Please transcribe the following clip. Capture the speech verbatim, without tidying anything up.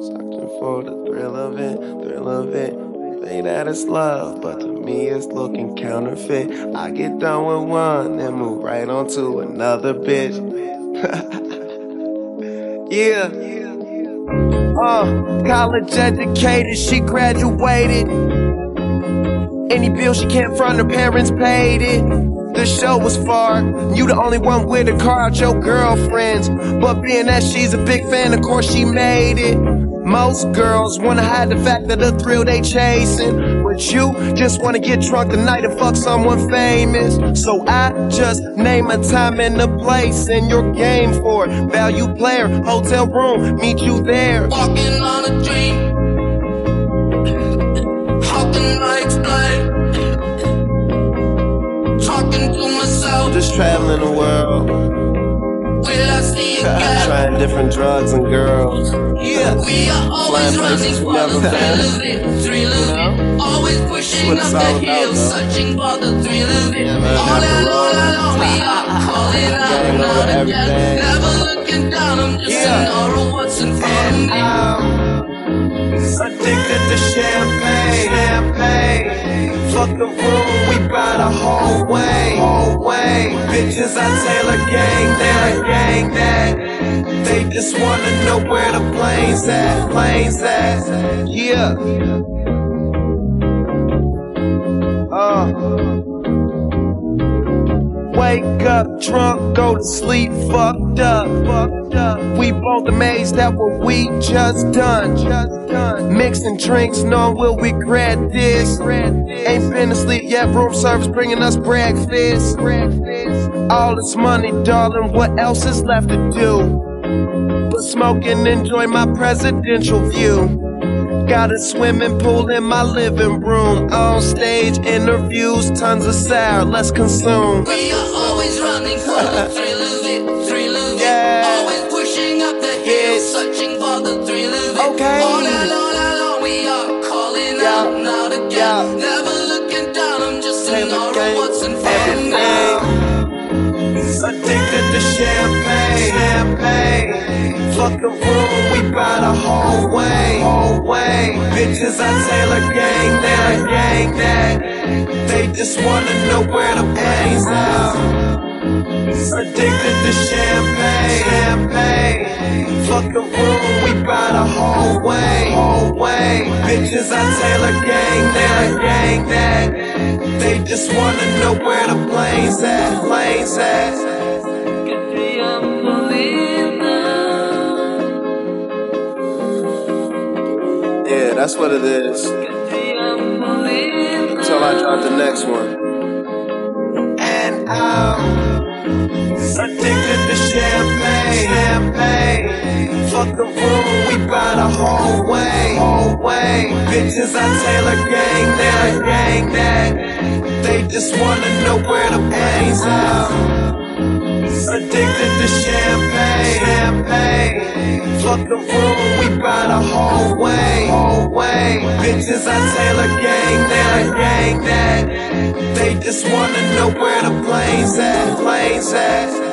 Searching for the thrill of it, thrill of it. Say that it's love, but to me it's looking counterfeit. I get done with one, then move right on to another bitch. Yeah. Uh, college educated, she graduated. Any bill she can't front, her parents paid it. The show was far, you the only one with a car out your girlfriends. But being that she's a big fan, of course she made it. Most girls wanna hide the fact that the thrill they chasing, but you just wanna get drunk tonight and fuck someone famous. So I just name a time and a place, and you're game for it. Value player, hotel room, meet you there. Walking on a dream, how can I explain? Talking to myself, Just traveling the world, will I see again? trying different drugs and girls. Yeah, we are always Flying running places we for never the been. thrill of it, thrill of it. Always pushing what up it's the all about, hill, though. searching for the thrill of it. man, All after that, all all, that, all we are calling out gang now over and again. everything. Never looking down, I'm just Yeah. an aura of what's in front of me. Addicted to champagne, champagne. Fuck the room, we buy the whole way, whole way. Bitches, I Taylor gang that, gang that. They just wanna know where the planes at, planes at. Yeah. Uh. Wake up drunk, go to sleep fucked up, fucked up. We both amazed at what we just done, just done. Mixing drinks, knowing we'll regret this. Ain't been asleep yet, room service bringing us breakfast. All this money, darling, what else is left to do? But smoke and enjoy my presidential view. Got a swimming pool in my living room. On stage interviews, tons of sour, let's consume. We are always running for the thrill of it, thrill of Yeah. it. Always pushing up the hill, searching for the thrill of it. Okay. All that, all that, all we are calling Yeah. out now again. Yeah. Never looking down, I'm just an Taylor aura gang, of what's in front of me. Addicted to champagne, champagne. Fuck the room, we buy the whole way, whole way. Bitches, I Taylor gang that, gang that. They just wanna know where the planes out. Addicted to champagne, champagne. Fuck the room, we buy the whole way, whole way. Bitches, I Taylor gang that, gang that. They just wanna know where the planes at, planes at. Yeah, that's what it is. Until I drop the next one. And I'm addicted to champagne, champagne. Fuck the room, we buy the whole way, whole way. Bitches, I Taylor gang that, gang that. They just wanna know where the planes out. Addicted to champagne, champagne. Fuck the room, we buy the whole way, whole way. Bitches, I Taylor gang that, gang that. They just wanna know where the planes at, planes at.